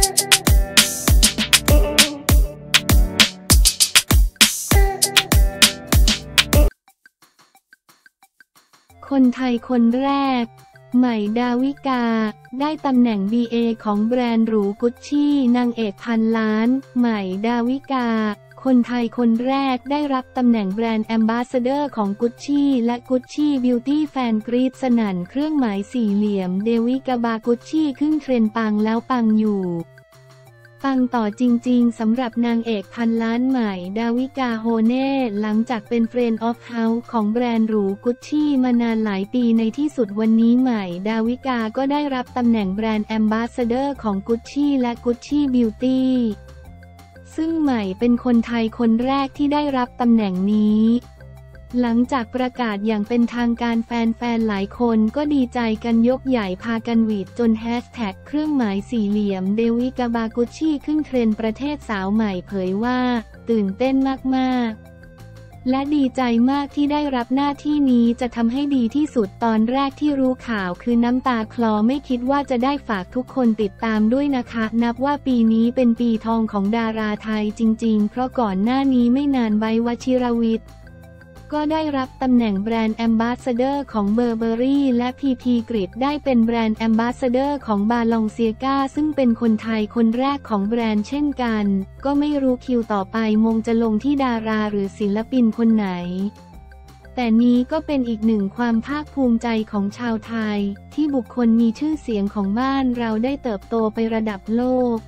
คนไทยคนแรกใหม่ดาวิกาได้ตำแหน่ง BA ของแบรนด์หรูกุชชี่นางเอกพันล้านใหม่ดาวิกาคนไทยคนแรกได้รับตำแหน่งแบรนด์แอมบาสเดอร์ของกุชชี่และกุชชี่บิวตี้แฟนกรีดสนั่นเครื่องหมายสี่เหลี่ยมเดวิกาบากุชชี่ขึ้นเทรนด์ปังแล้วปังอยู่ปังต่อจริงๆสำหรับนางเอกพันล้านใหม่ดาวิกาโฮเน่หลังจากเป็นเฟรนด์ออฟเฮาส์ของแบรนด์หรูกุชชี่มานานหลายปีในที่สุดวันนี้ใหม่ดาวิกาก็ได้รับตำแหน่งแบรนด์แอมบาสเดอร์ของกุชชี่และกุชชี่บิวตี้ซึ่งใหม่เป็นคนไทยคนแรกที่ได้รับตำแหน่งนี้หลังจากประกาศอย่างเป็นทางการแฟนๆหลายคนก็ดีใจกันยกใหญ่พากันหวีดจนแฮชแท็กเครื่องหมายสี่เหลี่ยมเดวิกาบากุชชี่ขึ้นเทรนด์ประเทศสาวใหม่เผยว่าตื่นเต้นมากๆและดีใจมากที่ได้รับหน้าที่นี้จะทำให้ดีที่สุดตอนแรกที่รู้ข่าวคือน้ำตาคลอไม่คิดว่าจะได้ฝากทุกคนติดตามด้วยนะคะนับว่าปีนี้เป็นปีทองของดาราไทยจริงๆเพราะก่อนหน้านี้ไม่นานไบร์ท วชิรวิทย์ก็ได้รับตำแหน่งแบรนด์แอมบาสเดอร์ของเบอร์เบอรี่และพีพีกริดได้เป็นแบรนด์แอมบาสเดอร์ของบาลองเซียกาซึ่งเป็นคนไทยคนแรกของแบรนด์เช่นกันก็ไม่รู้คิวต่อไปมงจะลงที่ดาราหรือศิลปินคนไหนแต่นี้ก็เป็นอีกหนึ่งความภาคภูมิใจของชาวไทยที่บุคคลมีชื่อเสียงของบ้านเราได้เติบโตไประดับโลก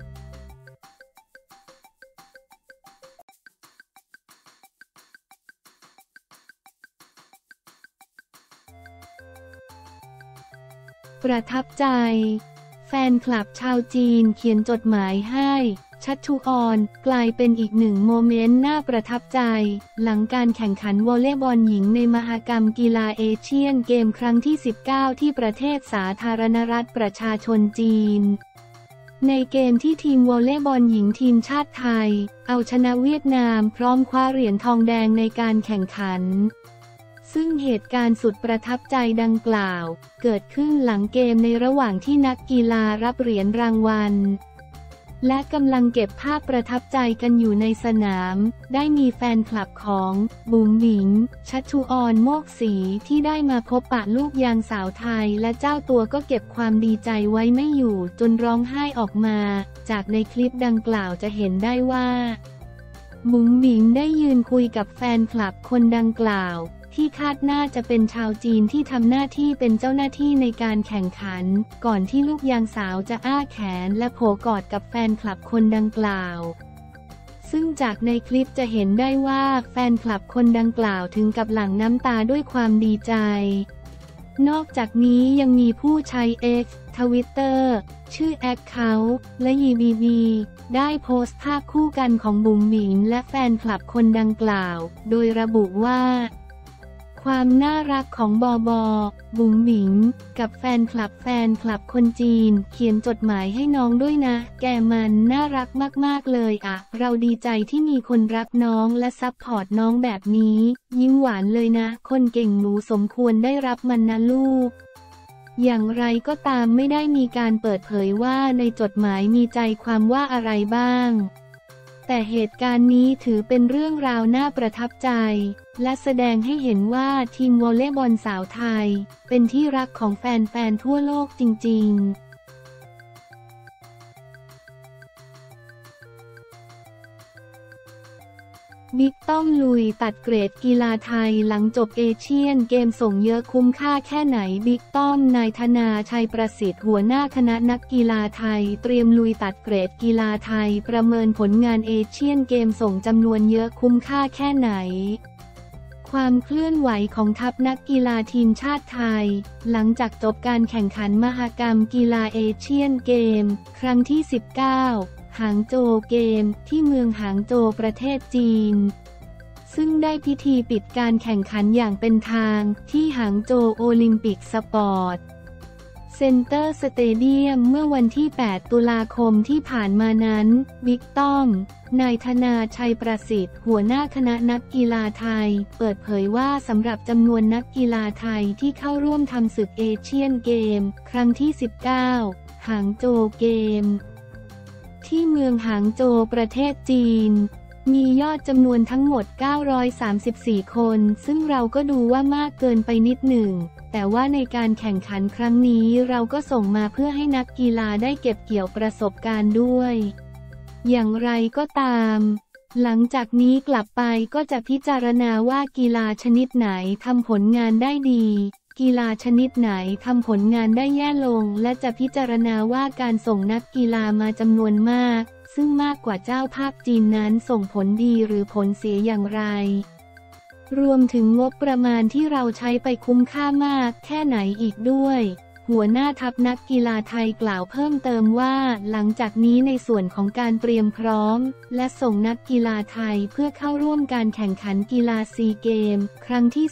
ประทับใจแฟนคลับชาวจีนเขียนจดหมายให้ชัชชุออนกลายเป็นอีกหนึ่งโมเมนต์น่าประทับใจหลังการแข่งขันวอลเลย์บอลหญิงในมหกรรมกีฬาเอเชียนเกมครั้งที่ 19 ที่ประเทศสาธารณรัฐประชาชนจีนในเกมที่ทีมวอลเลย์บอลหญิงทีมชาติไทยเอาชนะเวียดนามพร้อมคว้าเหรียญทองแดงในการแข่งขันซึ่งเหตุการณ์สุดประทับใจดังกล่าวเกิดขึ้นหลังเกมในระหว่างที่นักกีฬารับเหรียญรางวัลและกำลังเก็บภาพประทับใจกันอยู่ในสนามได้มีแฟนคลับของบุ๋มบิ๋มชัชชุออนโมกศรีที่ได้มาพบปะลูกยางสาวไทยและเจ้าตัวก็เก็บความดีใจไว้ไม่อยู่จนร้องไห้ออกมาจากในคลิปดังกล่าวจะเห็นได้ว่าบุ๋มบิ๋มได้ยืนคุยกับแฟนคลับคนดังกล่าวที่คาดน่าจะเป็นชาวจีนที่ทำหน้าที่เป็นเจ้าหน้าที่ในการแข่งขันก่อนที่ลูกยางสาวจะอ้าแขนและโผกอดกับแฟนคลับคนดังกล่าวซึ่งจากในคลิปจะเห็นได้ว่าแฟนคลับคนดังกล่าวถึงกับหลั่งน้ำตาด้วยความดีใจนอกจากนี้ยังมีผู้ใช้ X Twitter ชื่อแอคเคาท์และยีบีบีได้โพสต์ภาพคู่กันของบุ๋มบิ๋มและแฟนคลับคนดังกล่าวโดยระบุว่าความน่ารักของบุ๋มบิ๋มกับแฟนคลับคนจีนเขียนจดหมายให้น้องด้วยนะแกมันน่ารักมากๆเลยอะเราดีใจที่มีคนรักน้องและซัพพอร์ตน้องแบบนี้ยิ้มหวานเลยนะคนเก่งหนูสมควรได้รับมันนะลูกอย่างไรก็ตามไม่ได้มีการเปิดเผยว่าในจดหมายมีใจความว่าอะไรบ้างแต่เหตุการณ์นี้ถือเป็นเรื่องราวน่าประทับใจและแสดงให้เห็นว่าทีมวอลเลย์บอลสาวไทยเป็นที่รักของแฟนๆทั่วโลกจริงๆบิ๊กต้อมลุยตัดเกรดกีฬาไทยหลังจบเอเชียนเกมส่งเยอะคุ้มค่าแค่ไหนบิ๊กต้อมนายธนาชัยประสิทธิ์หัวหน้าคณะนักกีฬาไทยเตรียมลุยตัดเกรดกีฬาไทยประเมินผลงานเอเชียนเกมส่งจำนวนเยอะคุ้มค่าแค่ไหนความเคลื่อนไหวของทัพนักกีฬาทีมชาติไทยหลังจากจบการแข่งขันมหกรรมกีฬาเอเชียนเกมครั้งที่ 19หางโจวเกมที่เมืองหางโจวประเทศจีนซึ่งได้พิธีปิดการแข่งขันอย่างเป็นทางที่หางโจวโอลิมปิกสปอร์ตเซ็นเตอร์สเตเดียมเมื่อวันที่ 8 ตุลาคมที่ผ่านมานั้นบิ๊กต้อมนายธนาชัยประสิทธิ์หัวหน้าคณะนักกีฬาไทยเปิดเผยว่าสำหรับจำนวนนักกีฬาไทยที่เข้าร่วมทำศึกเอเชียนเกมครั้งที่ 19หางโจวเกมที่เมืองหางโจวประเทศจีนมียอดจำนวนทั้งหมด934คนซึ่งเราก็ดูว่ามากเกินไปนิดหนึ่งแต่ว่าในการแข่งขันครั้งนี้เราก็ส่งมาเพื่อให้นักกีฬาได้เก็บเกี่ยวประสบการณ์ด้วยอย่างไรก็ตามหลังจากนี้กลับไปก็จะพิจารณาว่ากีฬาชนิดไหนทำผลงานได้ดีกีฬาชนิดไหนทำผลงานได้แย่ลงและจะพิจารณาว่าการส่งนักกีฬามาจำนวนมากซึ่งมากกว่าเจ้าภาพจีนนั้นส่งผลดีหรือผลเสียอย่างไรรวมถึงงบประมาณที่เราใช้ไปคุ้มค่ามากแค่ไหนอีกด้วยหัวหน้าทัพนักกีฬาไทยกล่าวเพิ่มเติมว่าหลังจากนี้ในส่วนของการเตรียมพร้อมและส่งนักกีฬาไทยเพื่อเข้าร่วมการแข่งขันกีฬาซีเกมครั้งที่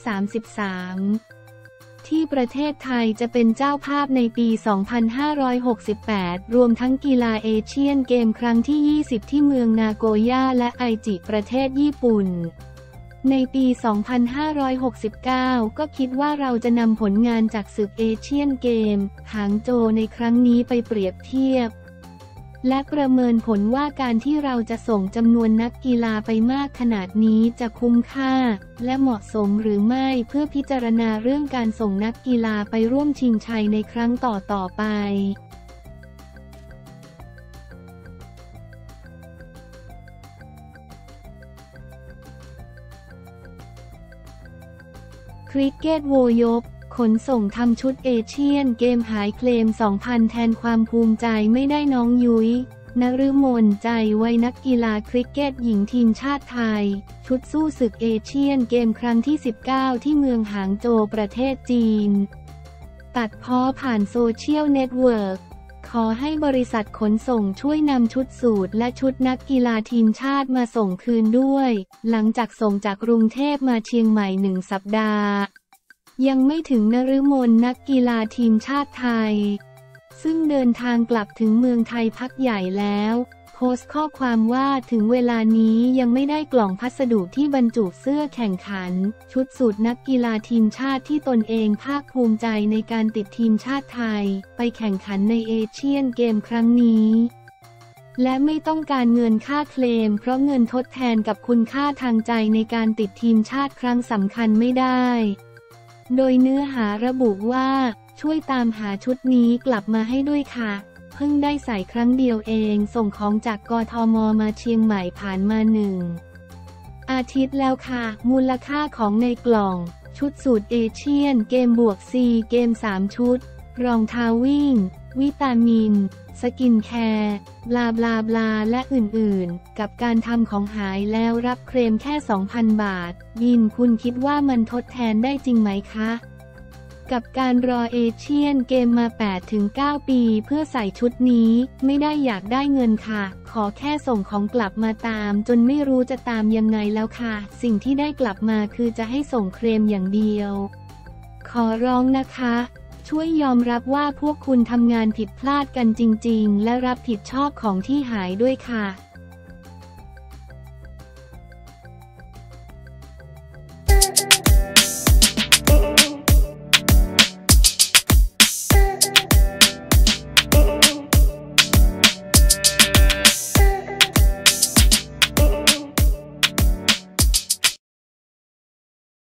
33ที่ประเทศไทยจะเป็นเจ้าภาพในปี 2568 รวมทั้งกีฬาเอเชียนเกมครั้งที่ 20 ที่เมืองนาโกย่าและไอจิประเทศญี่ปุ่นในปี 2569 ก็คิดว่าเราจะนำผลงานจากศึกเอเชียนเกมหางโจวในครั้งนี้ไปเปรียบเทียบและประเมินผลว่าการที่เราจะส่งจำนวนนักกีฬาไปมากขนาดนี้จะคุ้มค่าและเหมาะสมหรือไม่เพื่อพิจารณาเรื่องการส่งนักกีฬาไปร่วมชิงชัยในครั้งต่อไปคริกเก็ตโวยบขนส่งทำชุดเอเชียนเกมหายเคลม 2,000 แทนความภูมิใจไม่ได้น้องยุ้ยนฤมลใจวัยนักกีฬาคริกเก็ตหญิงทีมชาติไทยชุดสู้ศึกเอเชียนเกมครั้งที่ 19 ที่เมืองหางโจวประเทศจีนตัดพ้อผ่านโซเชียลเน็ตเวิร์กขอให้บริษัทขนส่งช่วยนำชุดสูทและชุดนักกีฬาทีมชาติมาส่งคืนด้วยหลังจากส่งจากกรุงเทพมาเชียงใหม่1 สัปดาห์ยังไม่ถึงนฤมลนักกีฬาทีมชาติไทยซึ่งเดินทางกลับถึงเมืองไทยพักใหญ่แล้วโพสต์ข้อความว่าถึงเวลานี้ยังไม่ได้กล่องพัสดุที่บรรจุเสื้อแข่งขันชุดสูทนักกีฬาทีมชาติที่ตนเองภาคภูมิใจในการติดทีมชาติไทยไปแข่งขันในเอเชียนเกมครั้งนี้และไม่ต้องการเงินค่าเคลมเพราะเงินทดแทนกับคุณค่าทางใจในการติดทีมชาติครั้งสำคัญไม่ได้โดยเนื้อหาระบุว่าช่วยตามหาชุดนี้กลับมาให้ด้วยค่ะเพิ่งได้ใส่ครั้งเดียวเองส่งของจากกทม.มาเชียงใหม่ผ่านมา1 อาทิตย์แล้วค่ะมูลค่าของในกล่องชุดสูทเอเชียนเกมบวกซีเกม3 ชุดรองเท้าวิ่งวิตามินสกินแคร์บลาบลาบลาและอื่นๆกับการทำของหายแล้วรับเคลมแค่ 2,000 บาทบินคุณคิดว่ามันทดแทนได้จริงไหมคะกับการรอเอเชียนเกมมา 8-9 ปีเพื่อใส่ชุดนี้ไม่ได้อยากได้เงินค่ะขอแค่ส่งของกลับมาตามจนไม่รู้จะตามยังไงแล้วค่ะสิ่งที่ได้กลับมาคือจะให้ส่งเคลมอย่างเดียวขอร้องนะคะช่วยยอมรับว่าพวกคุณทำงานผิดพลาดกันจริงๆและรับผิดชอบของที่หายด้วยค่ะ